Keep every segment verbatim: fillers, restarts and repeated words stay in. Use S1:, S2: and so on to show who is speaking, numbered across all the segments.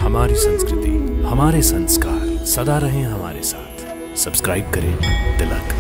S1: हमारी संस्कृति, हमारे संस्कार सदा रहें हमारे साथ। सब्सक्राइब करें तिलक।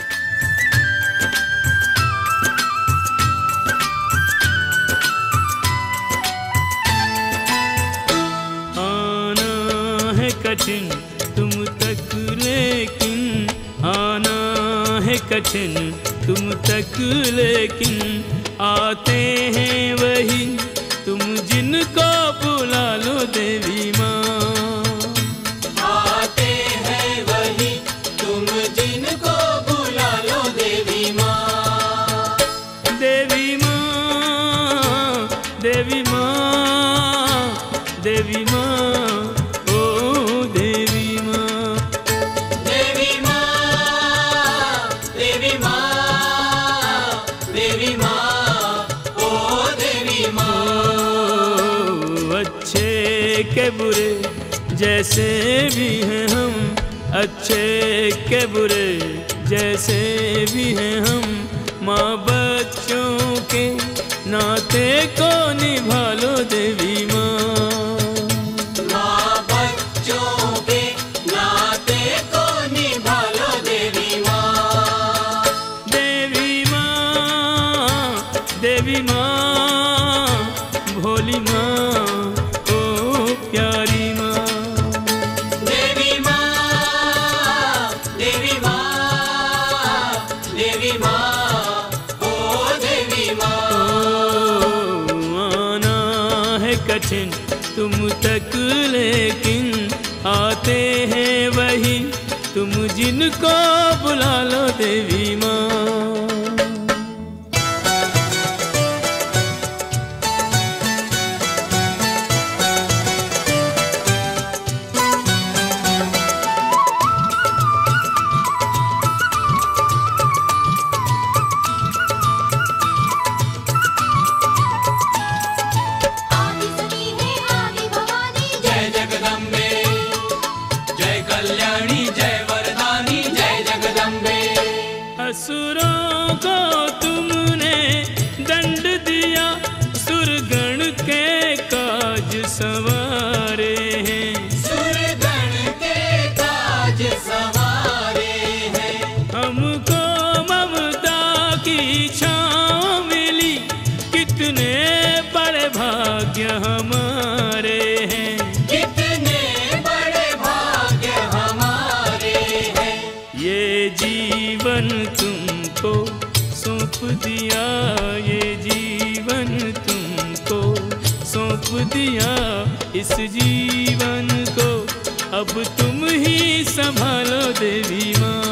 S2: आना है कठिन तुम तक लेकिन, आना है कठिन तुम तक लेकिन, आते हैं वही तुम जिनको बुला लो देवी माँ।
S3: आते हैं वही तुम जिनको बुला लो देवी माँ।
S2: देवी माँ, देवी माँ, देवी माँ, ओ देवी माँ।
S3: देवी माँ, देवी माँ, देवी माँ, ओ देवी माँ।
S2: अच्छे के बुरे जैसे भी हैं हम, अच्छे के बुरे जैसे भी हैं हम, माँ बच्चों के नाते को निभा लो देवी माँ।
S3: माँ बच्चों के नाते को निभा लो देवी माँ।
S2: देवी माँ, देवी माँ, भोली माँ, ओ प्यारी माँ।
S3: देवी माँ, देवी माँ, देवी माँ, ओ देवी माँ।
S2: ओ, आना है कठिन तुम तक लेकिन, आते हैं वही तुम जिनको बुला लो देवी माँ।
S4: आदि सती है आदि भवानी,
S3: जय जगदम्बे, जय कल्याणी, जय वरदानी, जय जगदम्बे।
S2: असुरों को तुमने दंड दिया, सुरगण के काज संवारे हैं।
S3: सुरगण के काज संवारे हैं।
S2: हमको ममता की छाँव मिली, कितने बड़े भाग्य हमारे हैं।
S3: कितने बड़े भाग्य हमारे हैं।
S2: ये जीवन तुमको सौंप दिया, ये जीवन तुमको सौंप दिया, इस जीवन को अब तुम ही संभालो देवी माँ।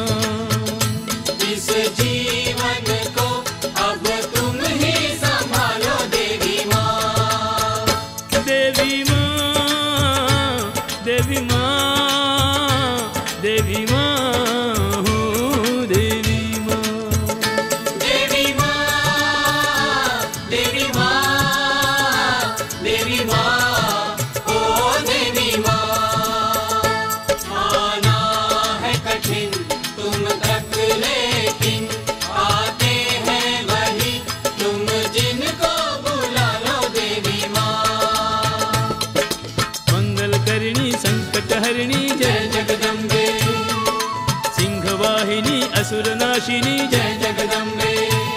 S3: इस जीवन को अब तुम ही संभालो देवी माँ।
S2: देवी माँ, देवी माँ, देवी माँ, हो देवी माँ।
S3: देवी माँ, देवी माँ, देवी माँ, ओ देवी माँ। आना है कठिन तुम तक लेकिन, आते हैं वही तुम जिनको बुला लो देवी माँ।
S2: मंगल करणी संकट हरणी जय
S3: जय जगदम्बे,
S2: सिंहवाहिनी असुर नाशिनी जय।
S3: जय जगदम्बे,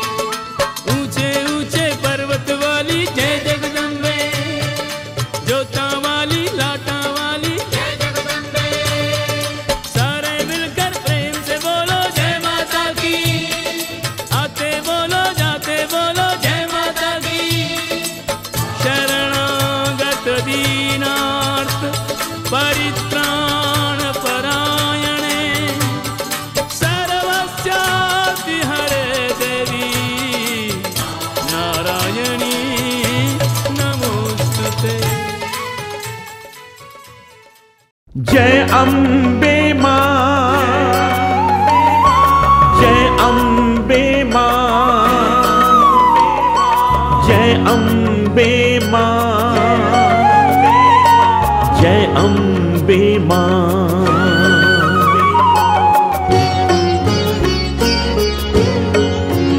S2: ऊंचे ऊंचे पर्वत वाली जय जगदम्बे, जोता वाली लाटा वाली
S3: जय जगदम्बे।
S2: सारे मिलकर प्रेम से बोलो जय माता की। आते बोलो जाते बोलो जय माता की। शरणागत दीनार्थ परित्राण परायणे, सर्वस्यापि हरे देवी नारायणी नमोस्तुते।
S5: जय अम्बे माँ, जय अम्बे माँ, जय अम्बे माँ, जय अम्बे माँ।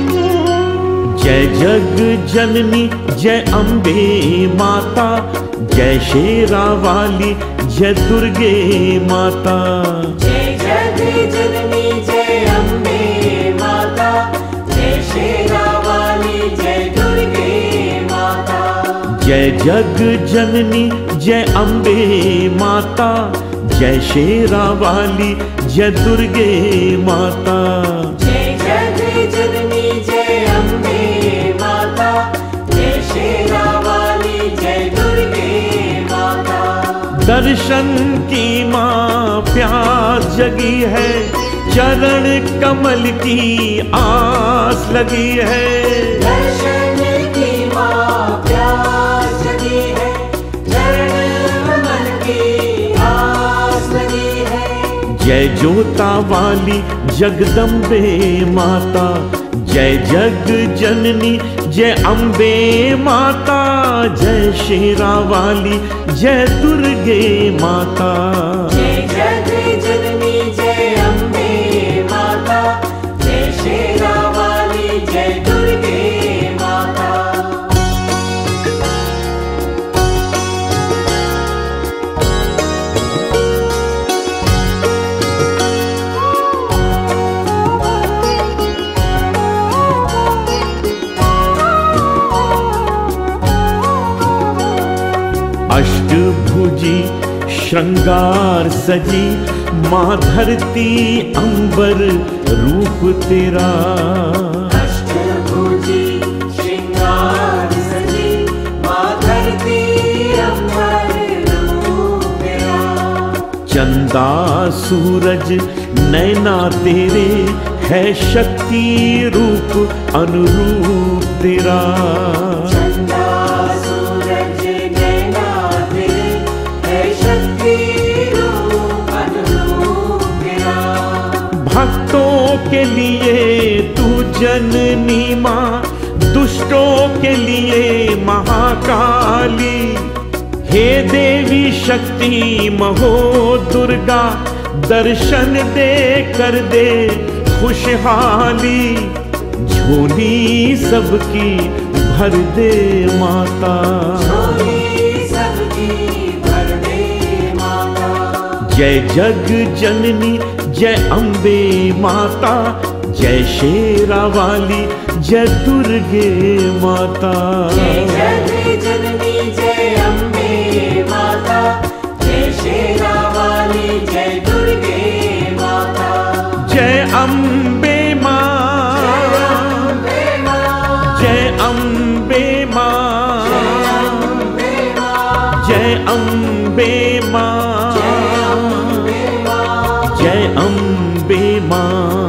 S5: जय जग जननी जय अम्बे माता, जय शेरा वाली जय दुर्गे माता।
S3: जय जग जननी जय अम्बे माता, जय शेरा वाली जय दुर्गे माता।
S5: जय जग जननी जय अम्बे माता, जय शेरा वाली जय दुर्गे माता।
S3: जय जग जननी जय अम्बे माता, जय शेरा वाली जय दुर्गे माता।
S5: दर्शन की माँ प्यास जगी है, चरण कमल की आस लगी है।
S3: दर्शन की माँ प्यास जगी है, चरण कमल की आस लगी है।
S5: जय जोता वाली जगदम्बे माता, जय जग जननी जय अम्बे माता। जय शेरा वाली जय दुर्गे माता।
S3: जय जग जननी जय अम्बे माता, जय शेरा वाली जय दुर्गे माता।
S5: अष्टभुजी श्रृंगार सजी, माँ धरती अंबर रूप तेरा।
S3: अष्टभुजी श्रृंगार सजी, माँ धरती अंबर रूप तेरा।
S5: चंदा सूरज नैना तेरे, है शक्ति रूप अनुरूप तेरा।
S3: चंदा सूरज नैना तेरे, है शक्ति रूप अनुरूप तेरा।
S5: भक्तों के लिए तू जननी माँ, दुष्टों के लिए महाकाली। हे देवी शक्ति महो दुर्गा, दर्शन दे कर दे खुशहाली। झोली सबकी भर दे माता,
S3: झोली सबकी भर दे माता।
S5: जय जग जननी जय अम्बे माता, जय शेरा वाली जय दुर्गे माता।
S3: जय जग जननी जय अम्बे माता, जय शेरा वाली जय दुर्गे माता।
S5: जय अम्बे माँ, जय अम्बे माँ, जय अम्बे माँ, जय अम्बे माँ।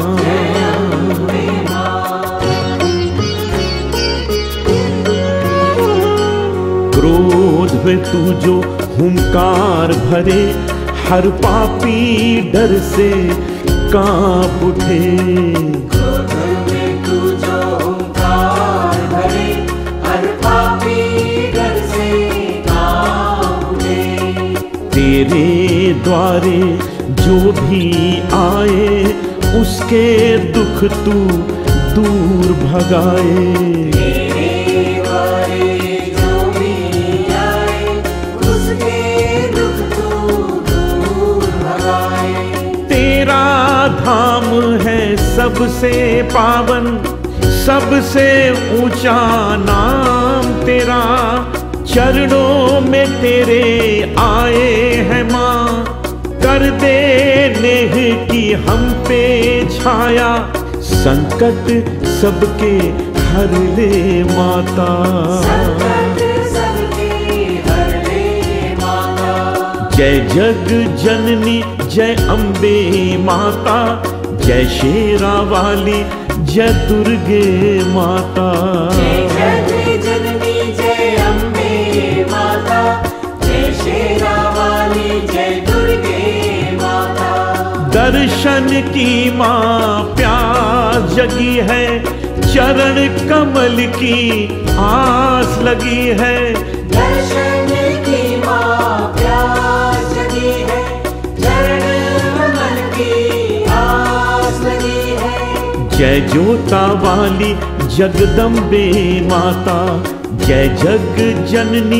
S5: क्रोध में तू जो हुंकार भरे, हर पापी डर से कांप उठे।
S3: क्रोध में तू जो हुंकार भरे, हर पापी डर से कांप उठे।
S5: तेरे द्वारे जो भी आए, उसके दुख तू दूर भगाए।
S3: तेरे द्वारे जो भी आए, उसके दुख तू दूर भगाए।
S5: तेरा धाम है सबसे पावन, सबसे ऊंचा नाम तेरा। चरणों में तेरे आए हैं माँ, कर दे नेह की हम पे छाया। संकट सबके हर ले माता,
S3: संकट सबके हर ले माता।
S5: जय जग जननी जय अम्बे माता, जय शेरा वाली जय दुर्गे माता।
S3: जय जग जननी जय अम्बे माता, जय शेरा वाली जय दुर्गे माता।
S5: दर्शन की माँ प्यास जगी है, चरण कमल की आस लगी है।
S3: दर्शन की माँ प्यास जगी है, चरण कमल की आस लगी है।
S5: जय जोता वाली जगदम्बे माता, जय जग जननी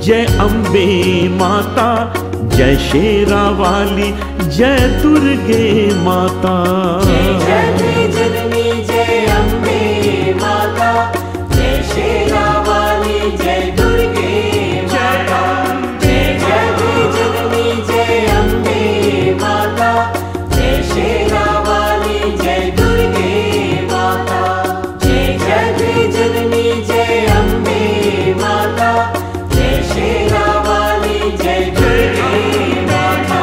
S5: जय अम्बे माता, जय शेरा वाली, जय दुर्गे माता।
S3: जय जगत जननी जय अम्बे माता, जय शेरा वाली, जय दुर्गे माता। जय जगत जननी जय अम्बे माता, जय शेरा वाली, जय दुर्गे माता। जय जगत जननी जय अम्बे माता, जय शेरा वाली, जय दुर्गे माता।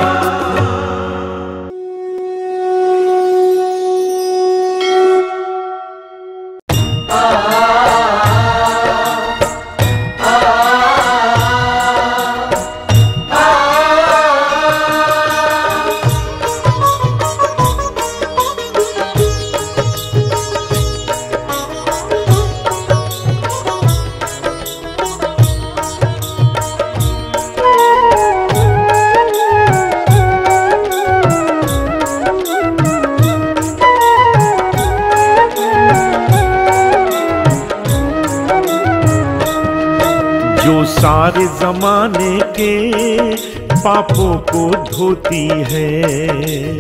S5: जो सारे जमाने के पापों को धोती है,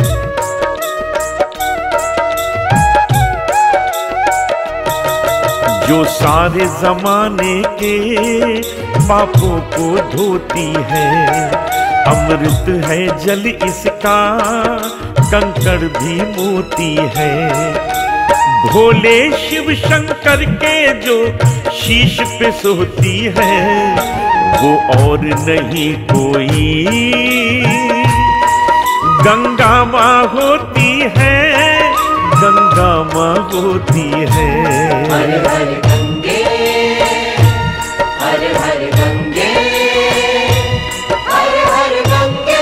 S5: जो सारे जमाने के पापों को धोती है। अमृत है जल इसका, कंकड़ भी मोती है। भोले शिव शंकर के जो शीश पे सोती है, वो और नहीं कोई गंगा माँ होती है, गंगा माँ होती है।
S3: हर हर गंगे, हर हर गंगे, हर हर गंगे।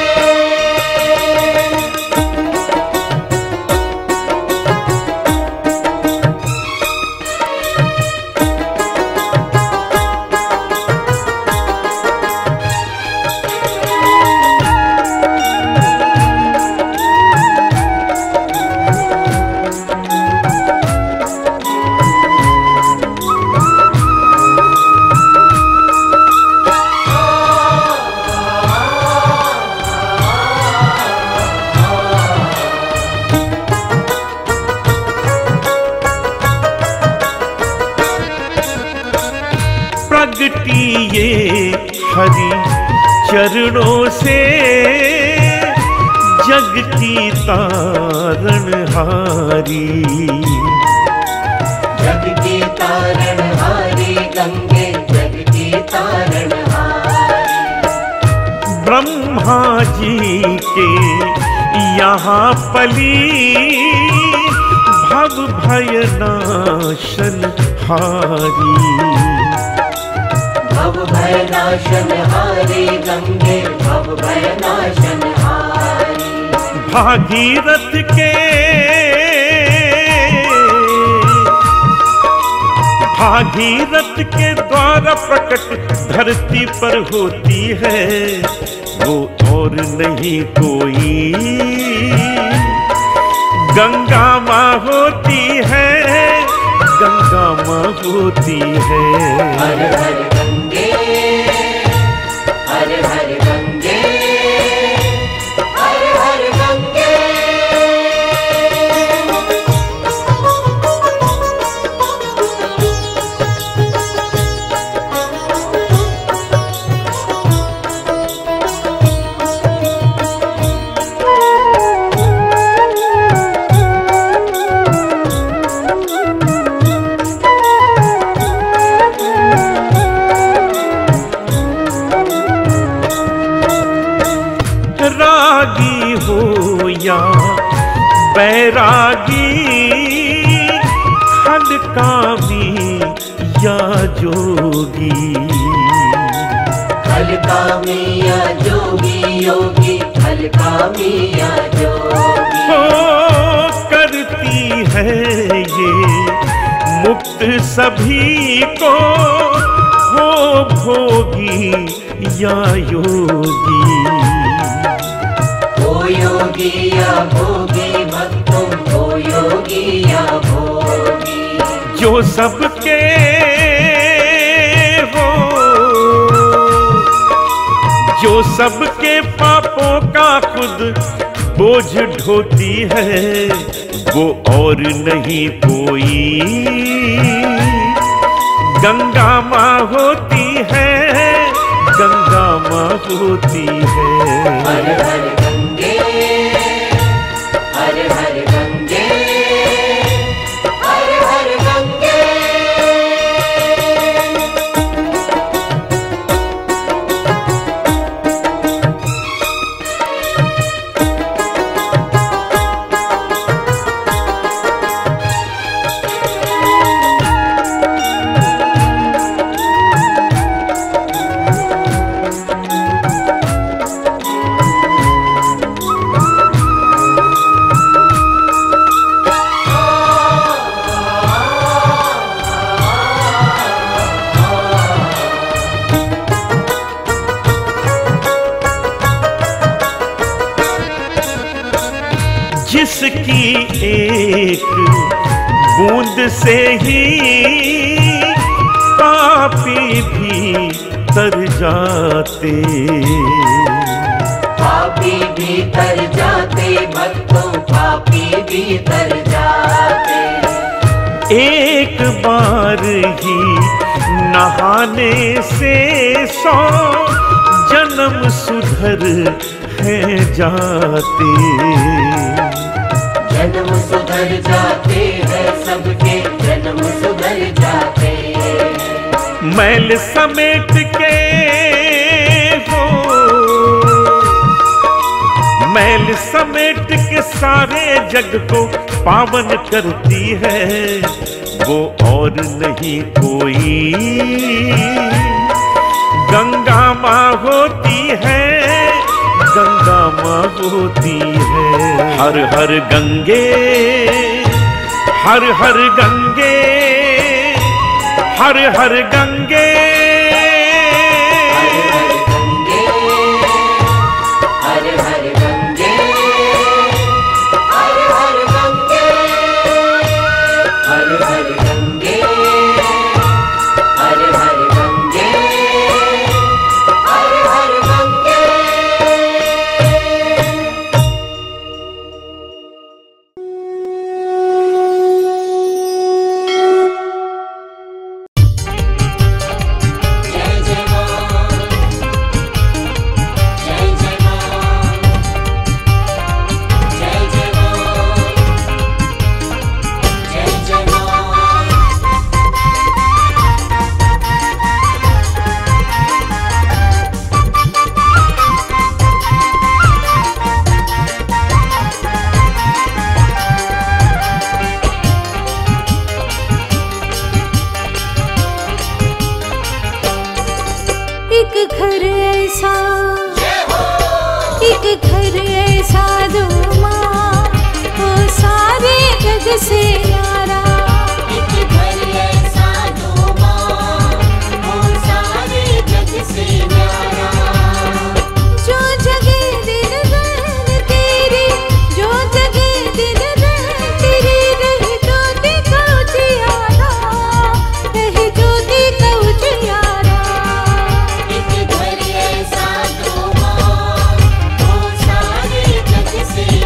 S5: प्रगटी ये हरि चरणों से, जग की तारणहारी।
S3: जग की तारणहारी गंगे, जग की तारणहारी।
S5: ब्रह्मा जी के यहाँ पली, भव भय नाशन हारी।
S3: भव भय नाशन हारी गंगे, भव भय नाशन हारी।
S5: भागीरथ के भागीरथ के द्वारा प्रकट धरती पर होती है, वो और नहीं कोई गंगा माँ होती है, गंगा माँ होती है।
S3: हर हर गंगे, हर हर गंगे, हर हर गंगे।
S5: रागी हो या बैरागी, खलकामी या जोगी।
S3: खलकामी या जोगी, योगी खलकामी या जोगी।
S5: हो करती है ये मुक्त सभी को, हो भोगी या योगी।
S3: हो योगी या भोगी, भक्तों हो योगी या भोगी।
S5: जो सबके हो सबके पापों का खुद बोझ ढोती है, वो और नहीं कोई गंगा माँ होती है, गंगा माँ होती है।
S3: हर हर गंगे, हर हर गंगे, हर हर गंगे।
S5: जिसकी एक बूंद से ही पापी भी तर जाते,
S3: पापी भी तर जाते, भक्तों पापी भी तर जाते।
S5: एक बार ही नहाने से सौ जन्म सुधर है जाते,
S3: जन्म सुधर जाते हैं, सबके जन्म सुधर जाते।
S5: मैल समेट के हो, मैल समेट के सारे जग को पावन करती है, वो और नहीं कोई गंगा माँ होती है, गंगा माँ होती है। हर हर गंगे, हर हर गंगे, हर हर गंगे,
S3: हर हर गंगे, हर हर गंगे, हर हर गंगे, हर हर गंगे, हर हर गंगे।
S4: एक घर ऐसा, एक घर ऐसा दो माँ, वो सारे जग से न्यारा। एक घर ऐसा दो माँ, वो सारे जग से न्यारा। जो जगे दिन रात तेरी, जो जगे दिन रात तेरी, रही ज्योति का उजियारा, रही ज्योति का उजियारा। एक घर ऐसा दो माँ, वो सारे जग से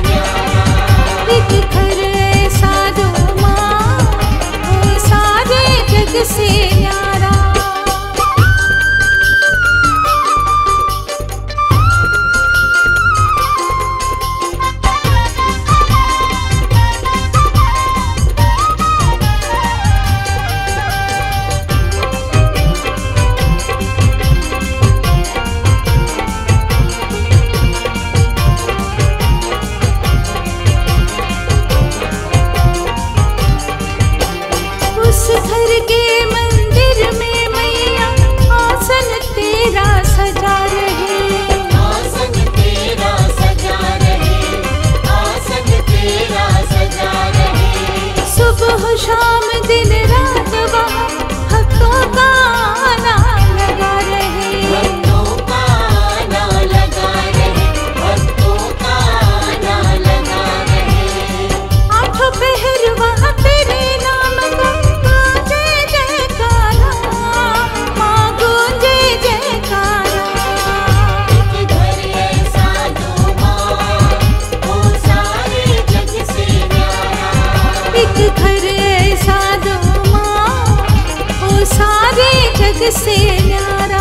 S4: जग से न्यारा।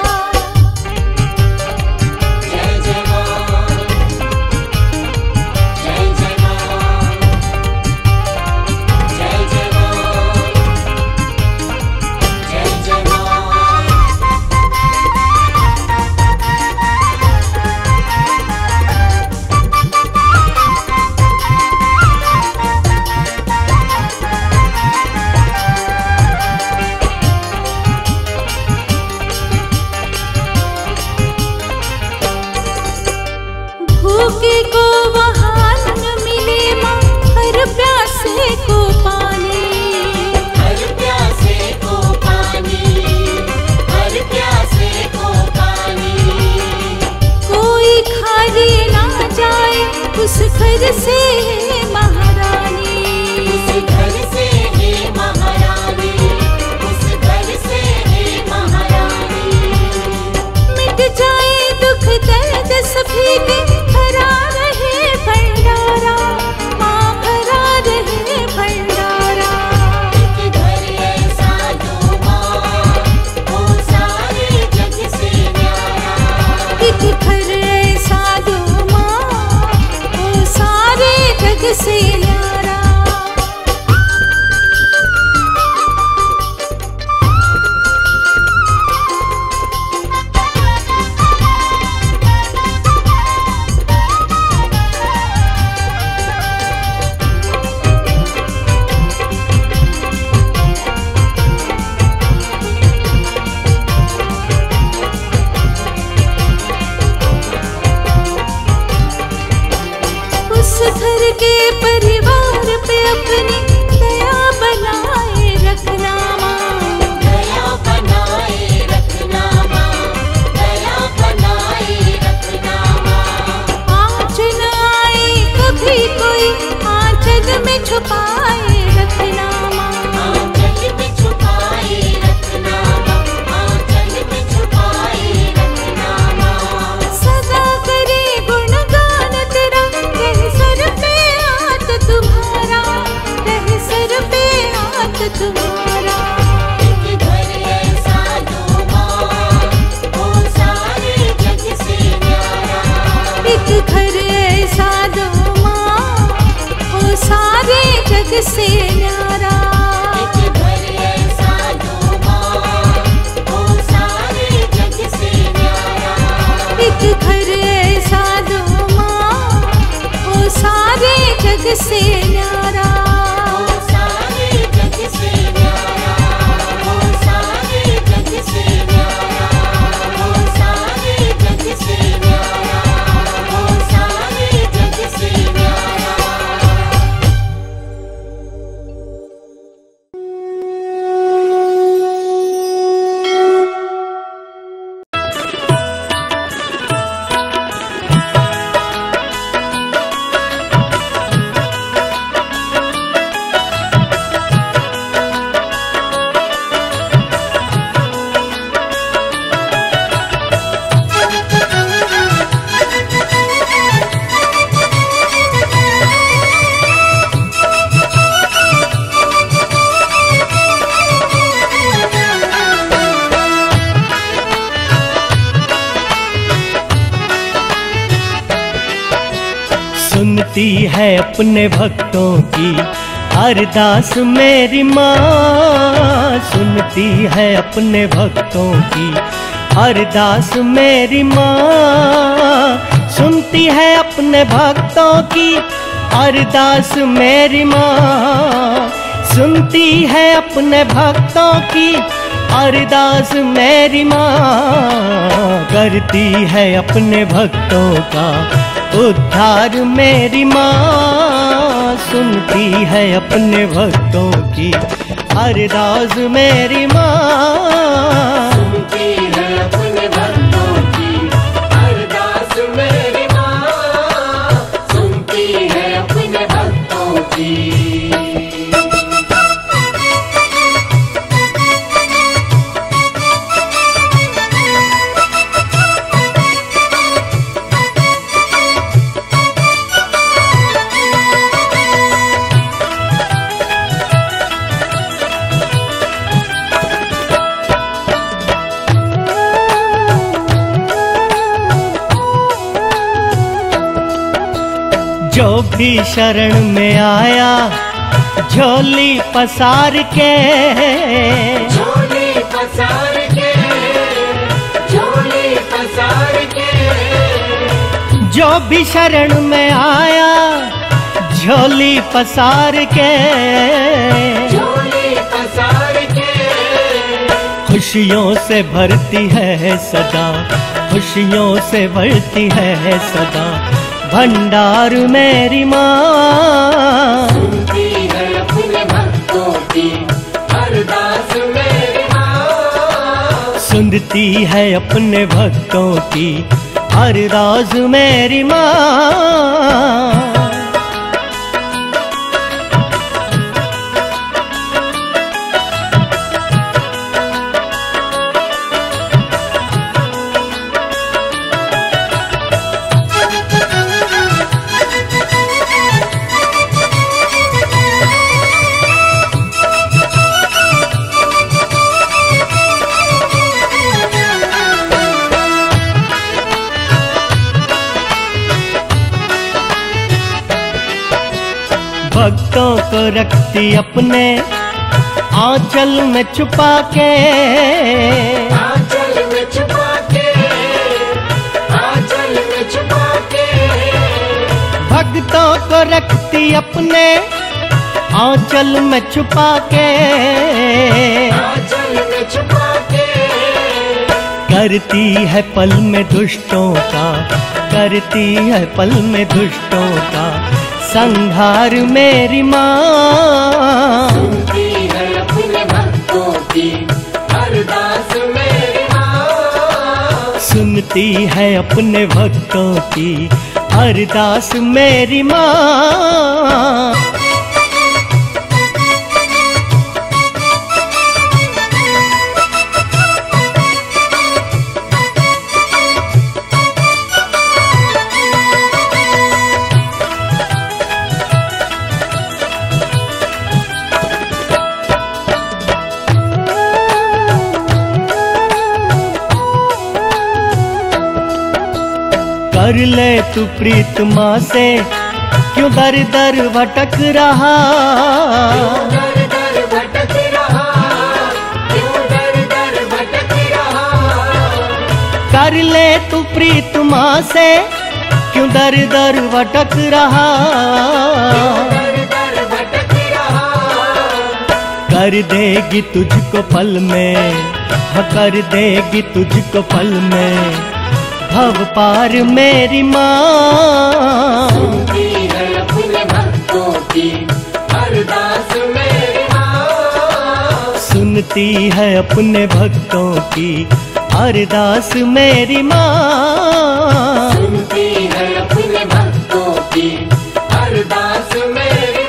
S3: जय जय मां, जय जय मां, जय जय मां, जय जय मां।
S4: भूखे को वहाँ न मिले माँ, हर प्यासे को पानी।
S3: हर प्यासे को पानी, हर प्यासे को पानी।
S4: कोई खाली ना जाए उस घर से महारानी।
S3: उस घर से है महारानी, उस घर से है महारानी।
S4: मिट जाए दुख दर्द सभी के, भरा रहे भंडारा माँ, भरा रहे भंडारा।
S3: एक घर ऐसा दो माँ, वो सारे जग से न्यारा।
S4: एक घर ऐसा दो माँ, वो सारे जग से न्यारा। उस घर के परिवार पे अपनी दया बनाए रखना माँ।
S3: दया बनाए रखना माँ, दया बनाए रखना माँ।
S4: आँच न आए कभी कोई, आँचल में छुपाए रखना माँ।
S3: आंचल में छुपाए रखना माँ, आंचल में छुपाए रखना माँ।
S4: सदा करे गुणगान तेरा, रह सर पे हाथ तुम्हारा, रह सर पे हाथ तुम्हारा।
S3: एक घर ऐसा दो माँ, वो सारे जग से न्यारा।
S4: एक घर ऐसा दो माँ, वो सारे जग से न्यारा।
S3: एक घर ऐसा दो माँ, वो सारे जग से न्यारा।
S4: एक घर ऐसा दो माँ, वो सारे जग से न्यारा।
S3: वो सारे जग से न्यारा, वो सारे जग से न्यारा, वो सारे जग से न्यारा, वो सारे जग से न्यारा।
S6: सुनती है अपने भक्तों की अरदास मेरी माँ। सुनती है अपने भक्तों की अरदास मेरी माँ। सुनती है अपने भक्तों की अरदास मेरी माँ। सुनती है अपने भक्तों की अरदास मेरी माँ। करती है अपने भक्तों का उद्धार मेरी माँ। सुनती है अपने भक्तों की अरदास मेरी माँ।
S3: सुनती है अपने भक्तों की अरदास मेरी माँ। सुनती है अपने भक्तों की।
S6: जो भी शरण में आया झोली पसार के,
S3: झोली पसार के, झोली पसार के,
S6: जो भी शरण में आया झोली पसार के,
S3: झोली पसार के,
S6: खुशियों से भरती है सदा, खुशियों से भरती है सदा भंडार मेरी माँ।
S3: सुनती है अपने भक्तों की अरदास मेरी माँ,
S6: सुनती है अपने भक्तों की अरदास मेरी माँ। भक्तों को रखती अपने आंचल में छुपा के,
S3: आंचल में छुपा के, आंचल में छुपा के,
S6: भक्तों को रखती अपने आंचल में छुपा के,
S3: आंचल में छुपा के,
S6: करती है पल में दुष्टों का, करती है पल में दुष्टों का संहार मेरी माँ।
S3: सुनती है अपने भक्तों की अरदास मेरी माँ,
S6: सुनती है अपने भक्तों की अरदास मेरी माँ। कर ले तू प्रीत माँ से क्यों दर दर भटक रहा,
S3: दर दर भटक रहा, क्यों दर दर भटक रहा,
S6: कर ले तू प्रीत माँ से क्यों दर दर भटक रहा,
S3: दर दर भटक रहा,
S6: कर देगी तुझको पल में, हाँ कर देगी तुझको पल में भव पार मेरी माँ।
S3: सुनती है अपने भक्तों की अरदास मेरी माँ,
S6: सुनती है अपने भक्तों की अरदास मेरी माँ।
S3: सुनती है अपने भक्तों की अरदास मेरी